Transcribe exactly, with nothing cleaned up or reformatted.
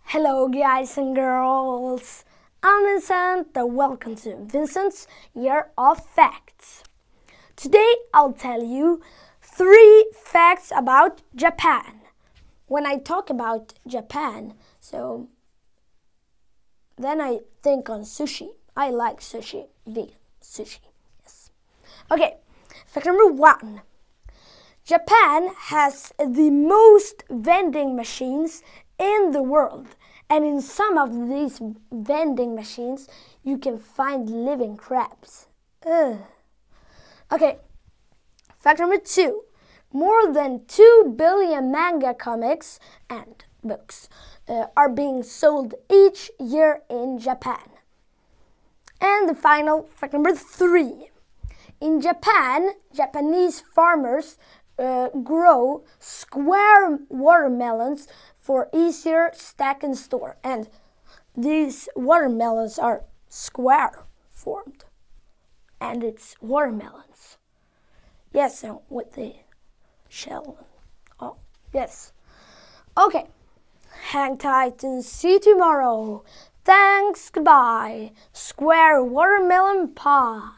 Hello guys and girls, I'm Vincent and welcome to Vincent's Year of Facts. Today I'll tell you three facts about Japan. When I talk about Japan, so then I think on sushi. I like sushi, vegan sushi, yes. Okay, fact number one. Japan has the most vending machines in the world, and in some of these vending machines you can find living crabs. Ugh. Okay, fact number two. More than two billion manga comics and books uh, are being sold each year in Japan. And the final fact number three. In Japan, Japanese farmers uh, grow square watermelons for easier stack and store. And these watermelons are square formed. And it's watermelons. Yes, and with the shell. Oh, yes. Okay. Hang tight and see you tomorrow. Thanks, goodbye. Square watermelon pie.